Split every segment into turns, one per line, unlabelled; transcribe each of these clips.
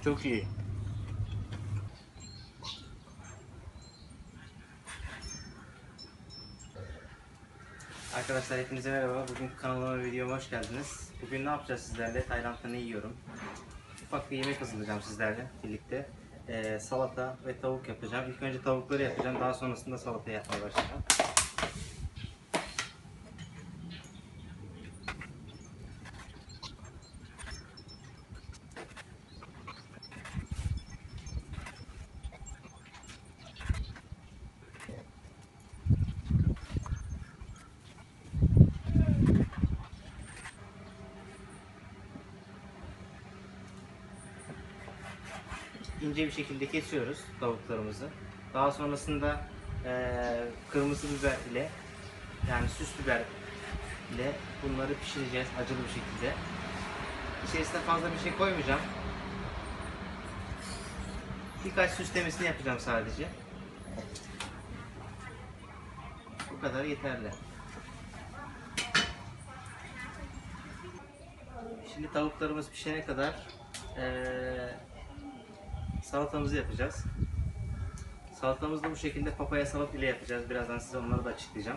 Çok iyi. Arkadaşlar hepinize merhaba. Bugün kanalıma ve videoma hoş geldiniz. Bugün ne yapacağız sizlerle? Tayland'da ne yiyorum? Ufak bir yemek hazırlayacağım sizlerle birlikte. Salata ve tavuk yapacağım. İlk önce tavukları yapacağım. Daha sonrasında salata yapmaya başlayacağım. İnce bir şekilde kesiyoruz tavuklarımızı. Daha sonrasında kırmızı biber ile, yani süs biber ile bunları pişireceğiz acılı bir şekilde. İçerisine fazla bir şey koymayacağım. Birkaç süslemesini yapacağım sadece. Bu kadar yeterli. Şimdi tavuklarımız pişene kadar salatamızı yapacağız. Salatamızı da bu şekilde papaya salat ile yapacağız. Birazdan size onları da açıklayacağım.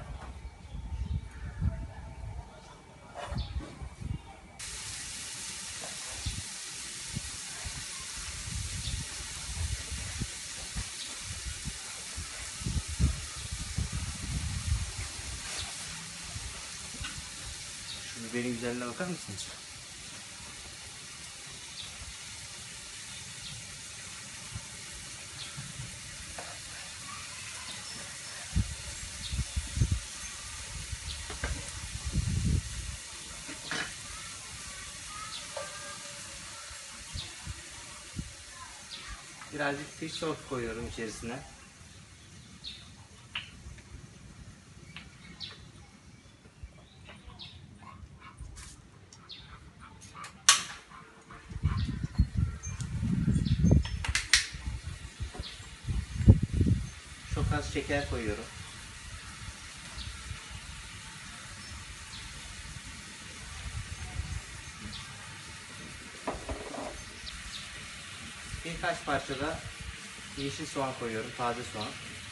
Şu biberin güzelliğine bakar mısınız? Birazcık fish sauce koyuyorum içerisine. Çok az şeker koyuyorum. Birkaç parça da yeşil soğan koyuyorum, taze soğan.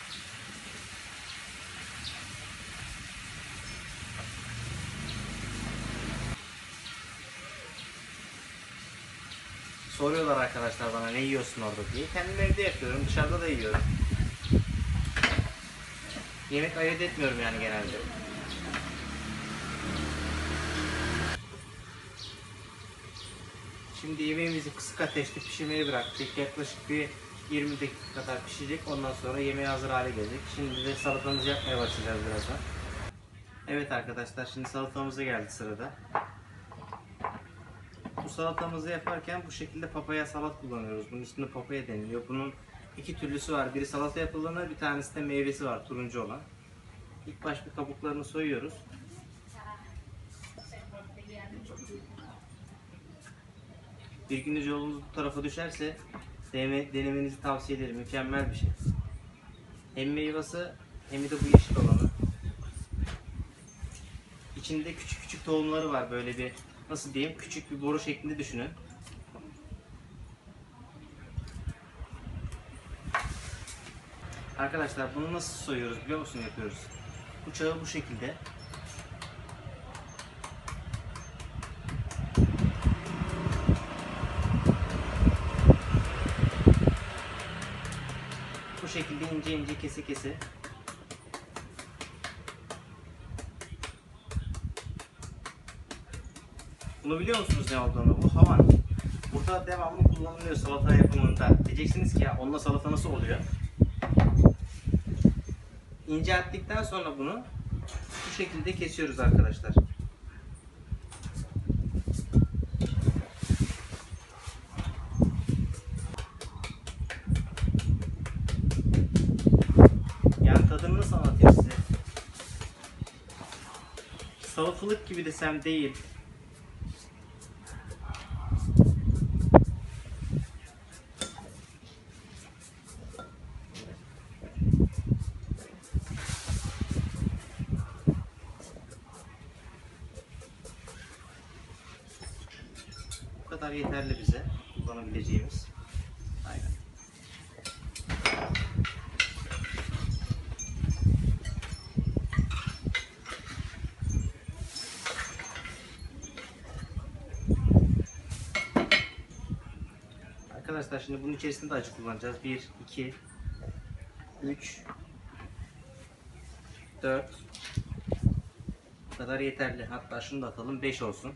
Soruyorlar arkadaşlar bana ne yiyorsun orada diye. Kendim evde yapıyorum, dışarıda da yiyorum. Yemek ayırt etmiyorum yani genelde. Şimdi yemeğimizi kısık ateşte pişirmeye bıraktık. Yaklaşık bir 20 dakika kadar pişecek. Ondan sonra yemeğe hazır hale gelecek. Şimdi de salatamızı yapmaya başlayacağız birazdan. Evet arkadaşlar, şimdi salatamıza geldi sırada. Bu salatamızı yaparken bu şekilde papaya salat kullanıyoruz. Bunun üstünde papaya deniliyor. Bunun iki türlüsü var. Biri salata yapılanı, bir tanesi de meyvesi var, turuncu olan. İlk baş bir kabuklarını soyuyoruz. Bir gün yolunuz bu tarafa düşerse denemenizi tavsiye ederim. Mükemmel bir şey. Hem meyvesi hem de bu yeşil olanı. İçinde küçük küçük tohumları var, böyle bir, nasıl diyeyim, küçük bir boru şeklinde düşünün. Arkadaşlar bunu nasıl soyuyoruz biliyor musun, yapıyoruz. Bıçağı bu şekilde. Bu şekilde ince ince kese kese. Bunu biliyor musunuz ne olduğunu? Bu havan. Burada devamlı kullanılıyor salata yapımında. Diyeceksiniz ki ya onunla salata nasıl oluyor? İncelttikten sonra bunu bu şekilde kesiyoruz arkadaşlar. Yani tadını nasıl anlatayım size? Salatalık gibi desem değil. Bu kadar yeterli bize kullanabileceğimiz. Aynen. Arkadaşlar şimdi bunun içerisinde de acı kullanacağız. 1, 2, 3, 4 bu kadar yeterli. Hatta şunu da atalım, 5 olsun.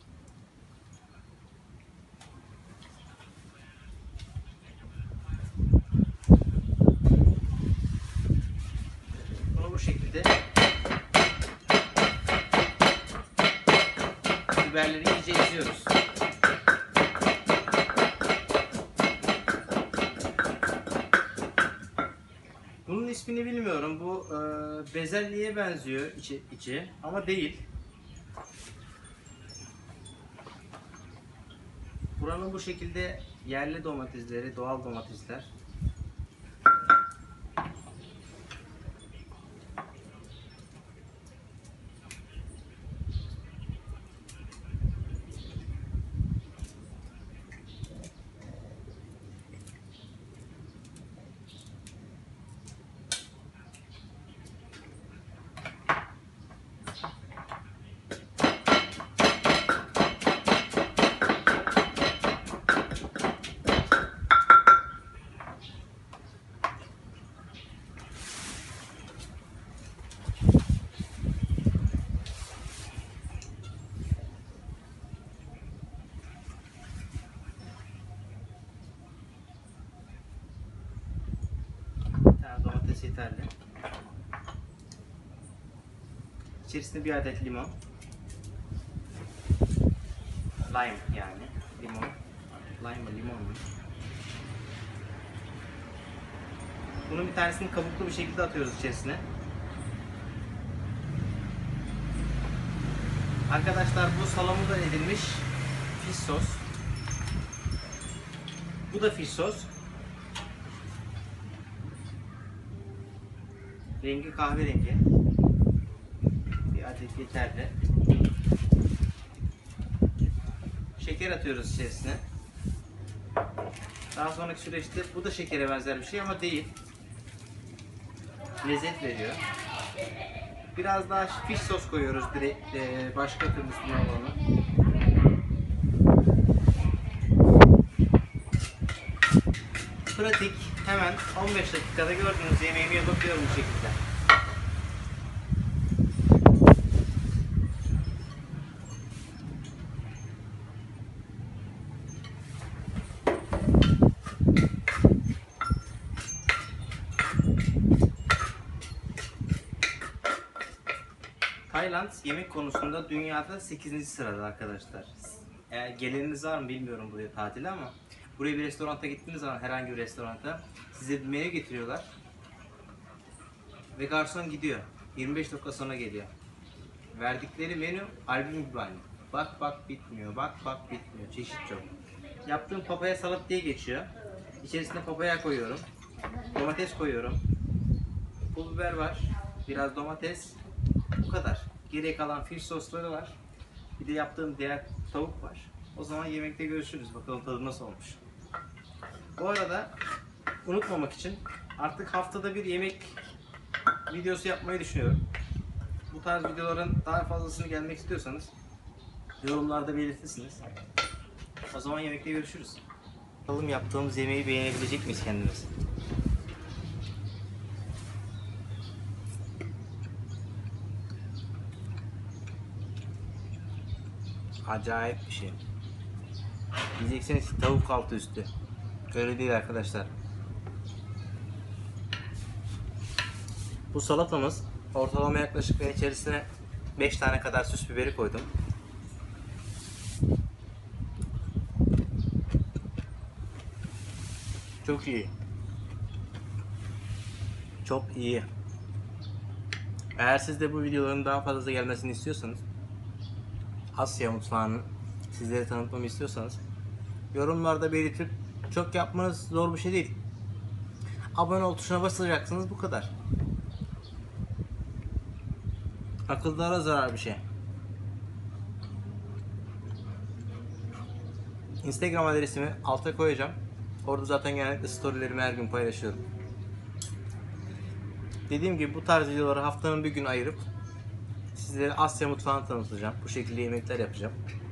Bunu bu şekilde biberleri iyice eziyoruz. Bunun ismini bilmiyorum. Bu bezelyeye benziyor içi ama değil. Buranın bu şekilde yerli domatesleri, doğal domatesler. Domates yeterli. İçerisinde bir adet limon. Lime yani. Limon. Lime mı, limon mu? Bunun bir tanesini kabuklu bir şekilde atıyoruz içerisine. Arkadaşlar bu salamura edilmiş fish sos. Bu da fish sos. Rengi kahverengi. Bir adet yeterli. Şeker atıyoruz içerisine. Daha sonraki süreçte bu da şekere benzer bir şey ama değil. Lezzet veriyor. Biraz daha fish sos koyuyoruz direkt başka türlü üstüne olanı. Pratik, hemen 15 dakikada gördüğünüz yemeğimi yapabiliyorum bu şekilde. Tayland yemek konusunda dünyada 8. sırada arkadaşlar. Geleniniz var mı bilmiyorum buraya tatile ama buraya bir restoranta gittiğiniz zaman, herhangi bir restoranta size bir menü getiriyorlar ve garson gidiyor. 25 dakika sonra geliyor. Verdikleri menü albüm gibi aynı. Bak bak bitmiyor, bak bak bitmiyor. Çeşit çok. Yaptığım papaya salat diye geçiyor. İçerisine papaya koyuyorum. Domates koyuyorum. Pul biber var. Biraz domates. Bu kadar. Geriye kalan fish sosları var. Bir de yaptığım diğer tavuk var. O zaman yemekte görüşürüz. Bakalım tadı nasıl olmuş. Bu arada unutmamak için artık haftada bir yemek videosu yapmayı düşünüyorum. Bu tarz videoların daha fazlasını gelmek istiyorsanız yorumlarda belirtirsiniz. O zaman yemekte görüşürüz. Bakalım yaptığımız yemeği beğenebilecek miyiz kendimiz? Acayip bir şey. Diyeceksiniz ki tavuk altı üstü. Öyle değil arkadaşlar. Bu salatamız ortalama yaklaşık, ben içerisine 5 tane kadar süs biberi koydum. Çok iyi. Çok iyi. Eğer siz de bu videoların daha fazla gelmesini istiyorsanız, Asya mutfağını sizlere tanıtmamı istiyorsanız yorumlarda belirtip, çok yapmanız zor bir şey değil. Abone ol tuşuna basacaksınız, bu kadar. Akıllara zarar bir şey. Instagram adresimi alta koyacağım. Orada zaten genellikle storylerimi her gün paylaşıyorum. Dediğim gibi bu tarz videoları haftanın bir gün ayırıp sizlere Asya mutfağını tanıtacağım. Bu şekilde yemekler yapacağım.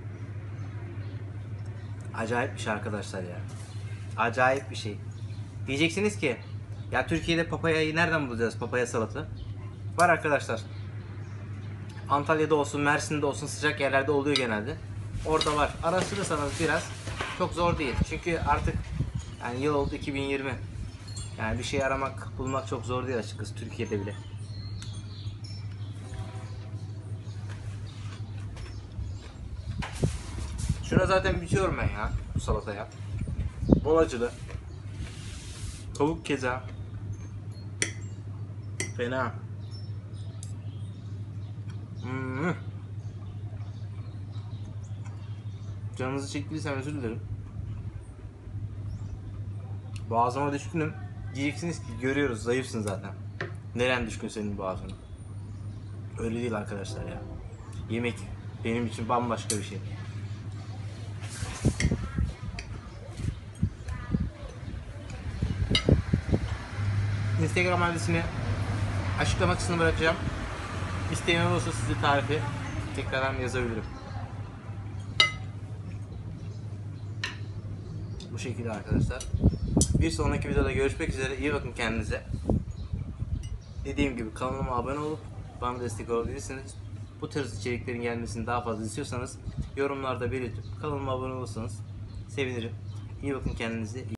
Acayip bir şey arkadaşlar ya. Acayip bir şey. Diyeceksiniz ki ya Türkiye'de papayayı nereden bulacağız? Papaya salata. Var arkadaşlar. Antalya'da olsun, Mersin'de olsun sıcak yerlerde oluyor genelde. Orada var. Araştırırsanız biraz çok zor değil. Çünkü artık yani yıl oldu 2020. Yani bir şey aramak, bulmak çok zor değil açıkçası Türkiye'de bile. Şuna zaten bitiyorum ben ya bu salataya. Bol acılı. Tavuk keza. Fena. Canınızı çektiysem özür dilerim. Boğazıma düşkünüm. Diyeceksiniz ki görüyoruz zayıfsın zaten. Neren düşkün senin boğazına? Öyle değil arkadaşlar ya. Yemek benim için bambaşka bir şey. Instagram adresini açıklama kısmına bırakacağım. İsteyen olursa size tarifi tekrardan yazabilirim. Bu şekilde arkadaşlar. Bir sonraki videoda görüşmek üzere. İyi bakın kendinize. Dediğim gibi kanalıma abone olup bana destek olabilirsiniz. Bu tarz içeriklerin gelmesini daha fazla istiyorsanız yorumlarda belirtip kanalıma abone olursanız sevinirim. İyi bakın kendinize.